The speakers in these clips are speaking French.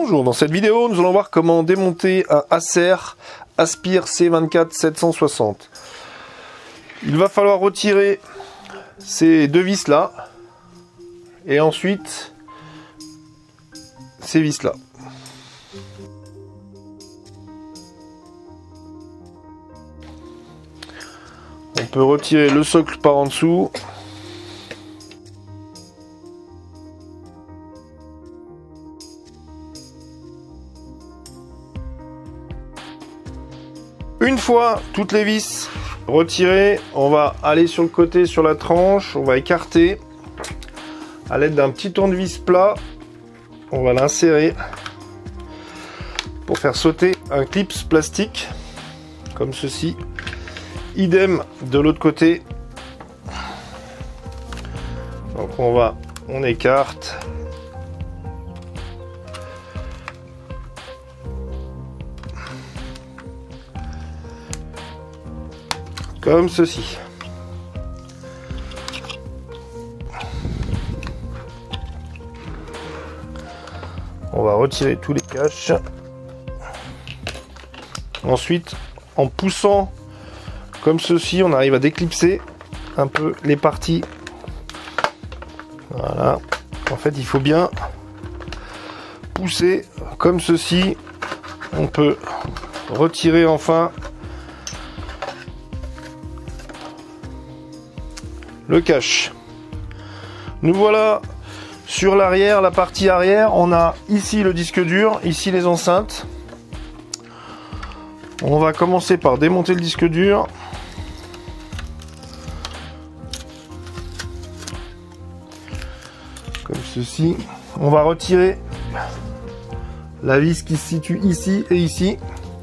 Bonjour, dans cette vidéo, nous allons voir comment démonter un Acer Aspire C24 760. Il va falloir retirer ces deux vis là et ensuite ces vis là. On peut retirer le socle par en dessous. Une fois toutes les vis retirées, on va aller sur le côté, sur la tranche, on va écarter à l'aide d'un petit tournevis plat. On va l'insérer pour faire sauter un clips plastique comme ceci. Idem de l'autre côté. Donc on écarte. Comme ceci. On va retirer tous les caches. Ensuite, en poussant comme ceci, on arrive à déclipser un peu les parties. Voilà. En fait, il faut bien pousser comme ceci. On peut retirer enfin le cache. Nous voilà sur l'arrière, la partie arrière. On a ici le disque dur, ici les enceintes. On va commencer par démonter le disque dur. Comme ceci. On va retirer la vis qui se situe ici et ici.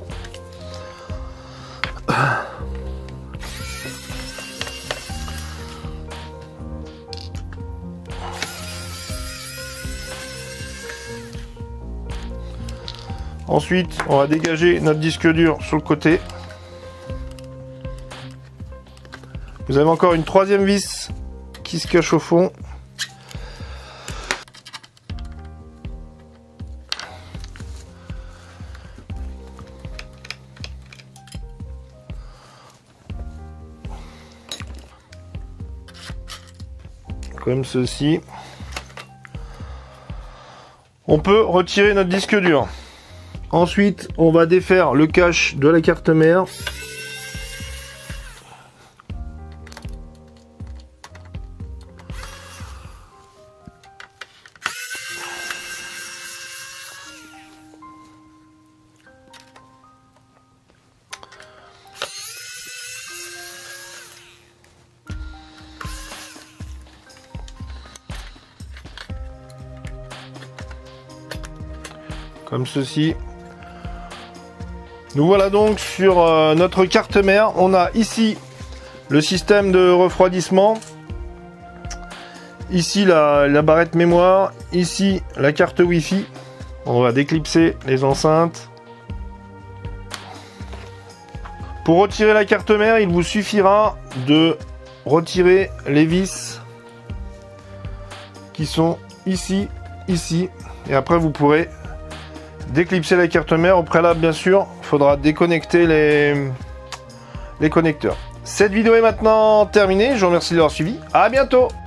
Ensuite, on va dégager notre disque dur sur le côté. Vous avez encore une troisième vis qui se cache au fond. Comme ceci. On peut retirer notre disque dur. Ensuite, on va défaire le cache de la carte mère. Comme ceci. Nous voilà donc sur notre carte mère. On a ici le système de refroidissement. Ici la barrette mémoire. Ici la carte Wi-Fi. On va déclipser les enceintes. Pour retirer la carte mère, il vous suffira de retirer les vis qui sont ici, ici. Et après vous pourrez déclipser la carte mère. Au préalable, bien sûr, il faudra déconnecter les connecteurs. Cette vidéo est maintenant terminée. Je vous remercie de l'avoir suivi. À bientôt!